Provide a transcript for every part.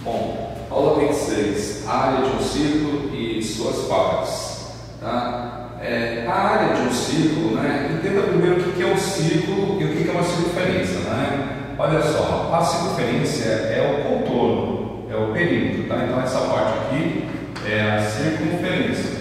Bom, aula 26, área de um círculo e suas partes. Tá? A área de um círculo, né? Entenda primeiro o que é um círculo e o que é uma circunferência. Né? Olha só, a circunferência é o contorno, é o perímetro. Tá? Então essa parte aqui é a circunferência.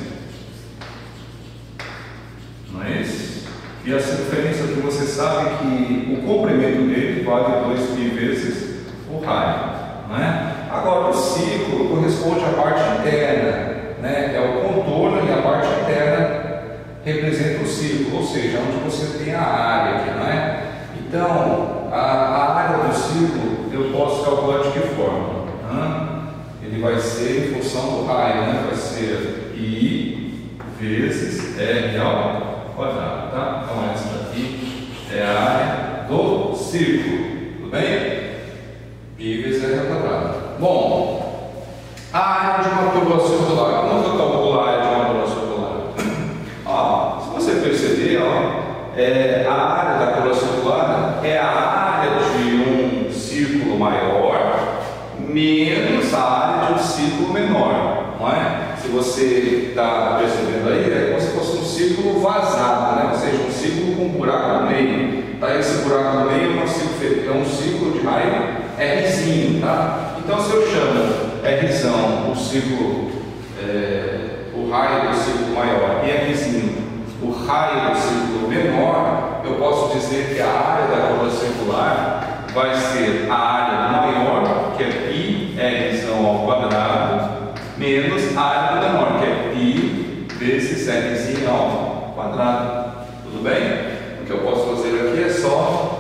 Não é isso? E a circunferência que você sabe que o comprimento dele vale 2π vezes o raio. Né? Agora, o círculo corresponde à parte interna, né? É o contorno e a parte interna representa o círculo, ou seja, onde você tem a área aqui, não é? Então, a área do círculo eu posso calcular de que forma? Ele vai ser em função do raio, né? Vai ser π vezes r ao quadrado, tá? Então, essa daqui é a área do círculo, tudo bem? π vezes r ao quadrado. Bom, a área de uma curva circular. Como eu calculo a área de uma curva circular? Se você perceber, a área da curva circular é a área de um círculo maior menos a área de um círculo menor, não é? Se você está percebendo aí, é como se fosse um círculo vazado, né? Ou seja, um círculo com um buraco no meio. Tá? Esse buraco no meio é um círculo de raio Rzinho, tá? Então, se eu chamo Rzão o círculo, o raio do círculo maior, e Rzinho o raio do círculo menor, eu posso dizer que a área da curva circular vai ser a área maior, que é π Rzão ao quadrado, menos a área do menor, que é π vezes Rzinho ao quadrado. Tudo bem? O que eu posso fazer aqui é só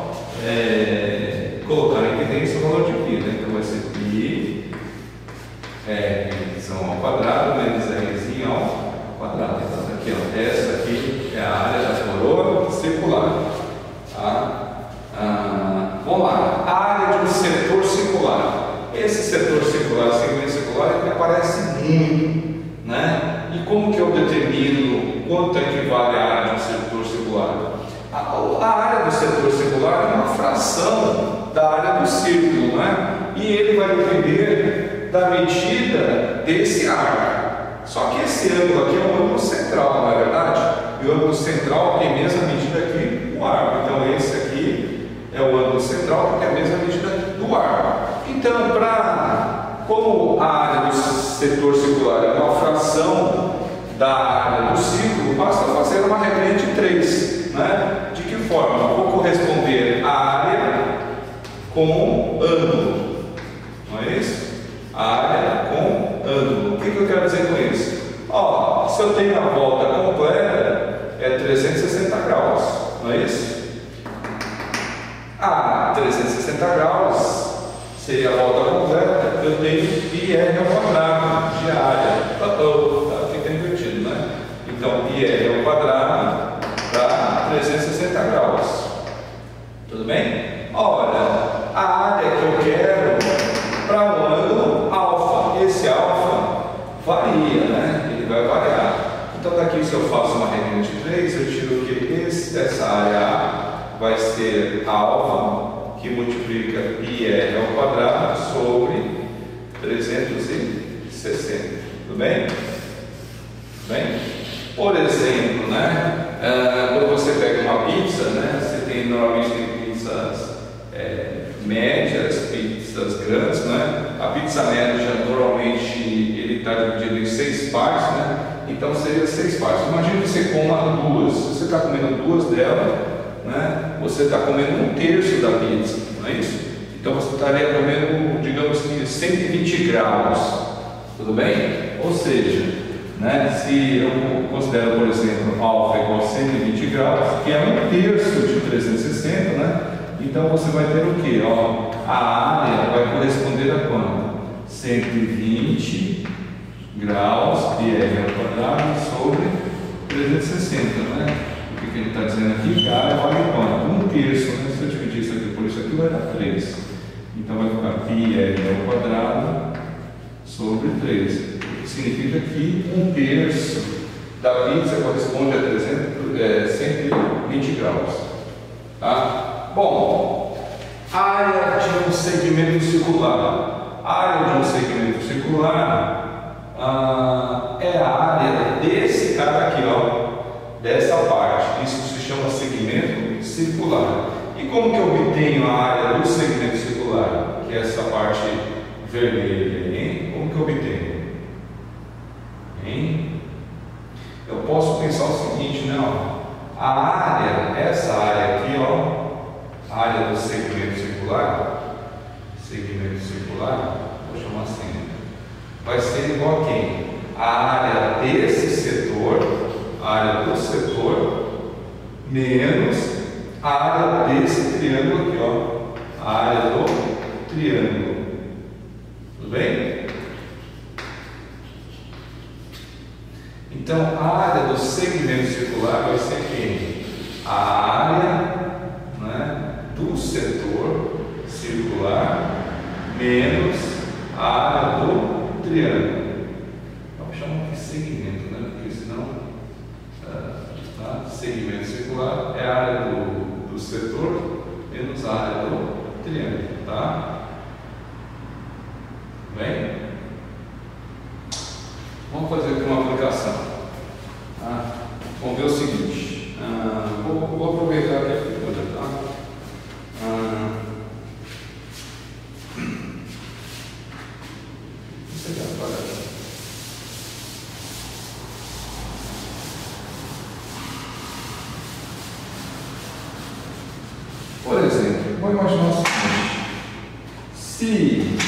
colocar em evidência o valor de π, né? Então vai ser π Rzinho ao quadrado menos Rzinho ao quadrado. Então aqui, essa aqui é a área da coroa circular. Tá? Vamos lá, a área de um setor circular. Esse setor circular, segmento circular, ele aparece muito, né? E como que eu determino quanto equivale a área de um setor circular? A área do setor circular é uma fração da área do círculo, né? E ele vai depender da medida desse arco. Só que esse ângulo aqui é um ângulo central, não é verdade? E o ângulo central tem a mesma medida aqui do arco. Então esse aqui é o ângulo central que tem a mesma medida do arco. Então, como a área do setor circular é uma fração da área do círculo, basta fazer uma regra de 3. Né? De que forma? Eu vou corresponder a área com ângulo, não é isso? A área com ângulo. O que eu quero dizer com isso? Se eu tenho a volta completa, é 360 graus, não é isso? 360 graus seria a volta completa, eu tenho πr ao quadrado de área. Fica invertido, né? Então, πr ao quadrado dá 360 graus. Tudo bem? Ora, a área que eu quero para um ângulo alfa, esse alfa varia, né? Ele vai variar. Então, daqui, se eu faço uma regra de 3, eu tiro que essa área A vai ser alfa, que multiplica πr ao quadrado sobre 360. Tudo bem? Tudo bem? Por exemplo, né? Quando você pega uma pizza, né? Você normalmente tem pizzas médias, pizzas grandes, né? A pizza média normalmente ele está dividido em 6 partes, né? Então seria 6 partes. Imagina que você coma 2. Se você está comendo 2 delas, né? Você está comendo 1/3 da pizza, não é isso? Então você estaria comendo, digamos que 120 graus. Tudo bem? Ou seja, né? Se eu considero, por exemplo, alfa igual a 120 graus, que é 1/3 de 360, né? Então você vai ter o que? A área vai corresponder a quanto? 120 graus πr ao quadrado sobre 360, né? O que ele está dizendo aqui? Que a área vale quanto? 1/3, né? Se eu dividir isso aqui por isso aqui, vai dar 3. Então vai ficar πr ao quadrado sobre 3. Significa que 1/3 da pizza corresponde a 120 graus. Tá? Bom, área de um segmento circular. A área de um segmento circular é a área desse cara aqui, ó, dessa parte. Isso se chama segmento circular. E como que eu obtenho a área do segmento circular? Que é essa parte vermelha, hein? Como que eu obtenho? Hein? Eu posso pensar o seguinte, não? A área, essa área aqui, ó, a área do segmento circular, vou chamar assim, vai ser igual a quem? A área desse setor, a área do setor, menos a área desse triângulo aqui, ó, a área do triângulo. Tudo bem? Então, a área do segmento circular vai ser quem? A área, né, do setor circular menos a área do triângulo. Vamos chamar de segmento, né? Porque senão segmento circular é a área do setor menos a área do triângulo, tá? Bem? Vamos fazer aqui uma aplicação. Vamos ver o seguinte. Vou aproveitar aqui a figura, tá? Por exemplo, vou imaginar o seguinte: se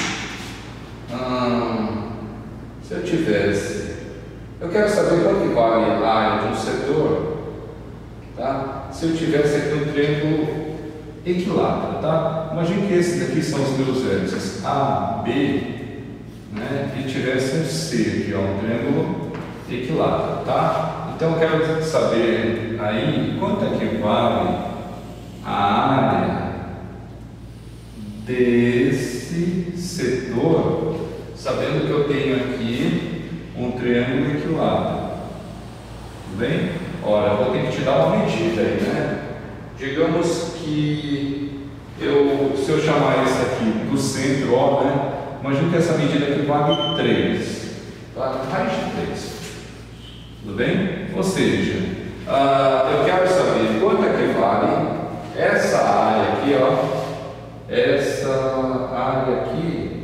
eu tivesse, eu quero saber quanto que vale a área de um setor, tá? Se eu tivesse aqui um triângulo equilátero, tá? Imagine que esses aqui são os meus vértices A, B, né? E tivesse um C aqui, ó, um triângulo equilátero, tá? Então eu quero saber aí quanto é que vale a área desse setor, sabendo que eu tenho aqui um triângulo equilátero. Tudo bem? Ora, eu vou ter que te dar uma medida aí, né? Digamos que se eu chamar esse aqui do centro, ó, né? Imagina que essa medida aqui vale 3, tá? Raiz de 3. Tudo bem? Ou seja, eu quero saber quanto é que vale essa área aqui, ó, essa área aqui,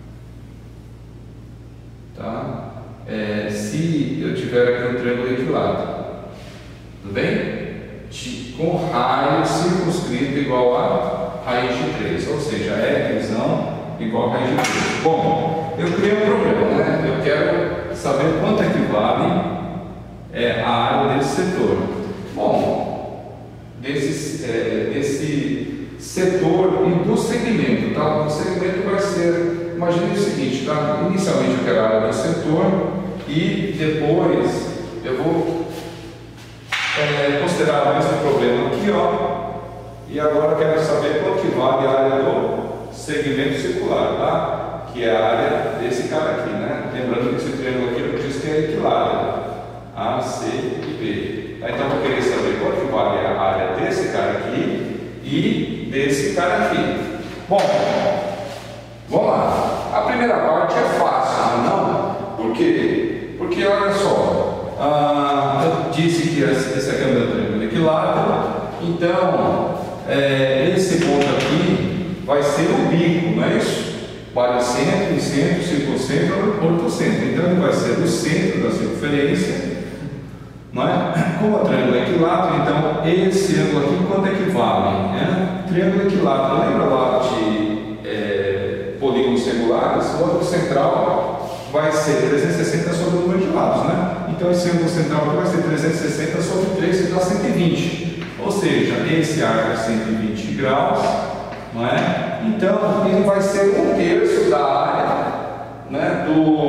tá? Se eu tiver aqui um triângulo equilátero, tudo bem? Com raio circunscrito igual a raiz de 3, ou seja, divisão igual a raiz de 3. Bom, eu criei um problema, né? Eu quero saber quanto é que vale a área desse setor. Bom, desse setor e do segmento, tá? O segmento vai ser, imagine o seguinte, tá? Inicialmente eu quero a área do setor e depois eu vou considerar o mesmo problema aqui, ó, e agora eu quero saber quanto que vale a área do segmento circular, tá? Que é a área desse cara aqui, né? Lembrando que esse triângulo aqui eu disse que é equilátero, A, C e B. Então eu vou querer saber quanto que vale a área desse cara aqui e desse cara aqui. Bom, vamos lá. A primeira parte é fácil, não? Por quê? Porque olha só, eu disse que esse aqui é o meu triângulo equilátero, então esse ponto aqui vai ser o bico, não é isso? Vale centro, circuncentro, ortocentro. Então ele vai ser o centro da circunferência, não é? Como o triângulo é equilátero, então esse ângulo aqui quanto equivale? Triângulo equilátero, lembra lá de polígonos regulares? O ângulo central vai ser 360 sobre o número de lados, né? Então esse ângulo central aqui vai ser 360 sobre 3, que dá 120. Ou seja, esse arco é 120 graus, não é? Então ele vai ser 1/3 da área, né,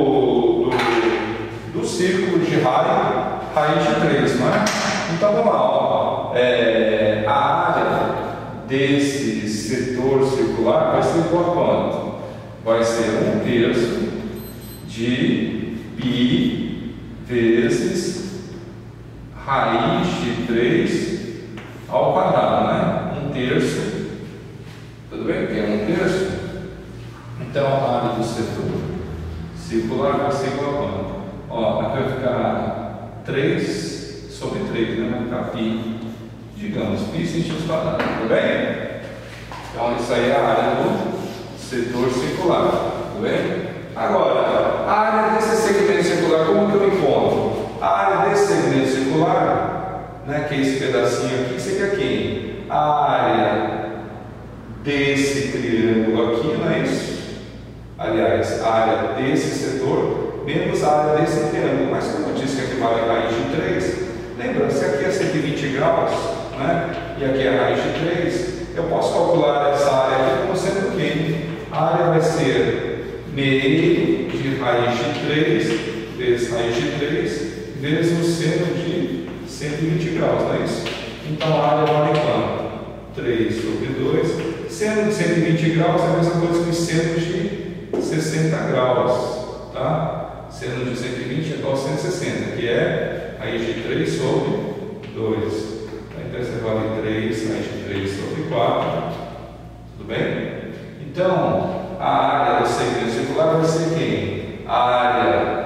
do círculo de raiz de 3, não é? Então vamos lá, ó. A área desse setor circular vai ser igual a quanto? Vai ser 1/3 de π vezes raiz de 3 ao quadrado, né? 1/3, tudo bem? Que é 1/3? Então, a área do setor circular vai ser igual a quanto? Ó, aqui vai ficar 3 sobre 3, né? Vai ficar π, digamos, π centímetros quadrados, tudo bem? Então, isso aí é a área do setor circular, tudo bem? Agora, a área desse segmento circular, como que eu encontro? A área desse segmento circular, né, que é esse pedacinho aqui, seria quem? A área desse triângulo aqui, não é isso? Aliás, a área desse setor menos a área desse triângulo. Mas como eu disse que aqui vale raiz de 3, lembra, se aqui é 120 graus, né, e aqui é raiz de 3, eu posso calcular essa área aqui como sendo quem? A área vai ser meio de raiz de 3 vezes raiz de 3 vezes o seno de 120 graus, não é isso? Então a área vale quanto? 3 sobre 2. Seno de 120 graus é a mesma coisa que seno de 60 graus, tá? Seno de 120 é igual a 160, que é raiz de 3 sobre 2. Então isso vale 3, raiz de 3 sobre 4. Tudo bem? Então, a área do segmento circular vai ser quem? A área,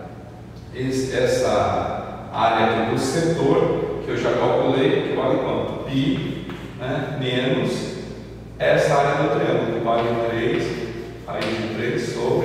essa área aqui do setor, que eu já calculei, que vale quanto? π, né? Menos essa área do triângulo, que vale 3, raiz de 3 sobre